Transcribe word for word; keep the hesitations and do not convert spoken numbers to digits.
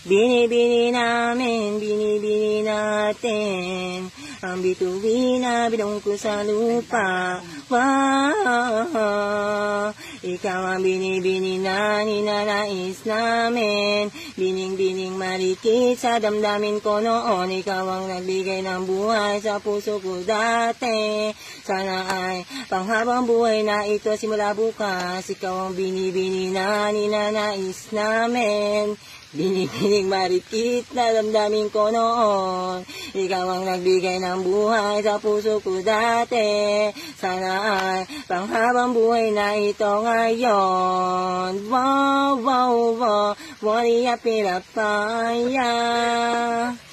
Binibini namin, binibini natin ang bituin na binong ko sa lupa. Wow, ikaw ang binibini na ninanais namin. Bining-bining marikit sa damdamin ko noon. Ikaw ang nagbigay ng buhay sa puso ko dati. Sana ay panghabang buhay na ito simula bukas. Ikaw ang binibini na ninanais namin. Binibining marikit na damdamin ko noon. Ikaw ang nagbigay ng buhay sa puso ko dati. Sana ay panghabang buhay na ito ngayon. Wow, wow, wow, wari a pirapaya.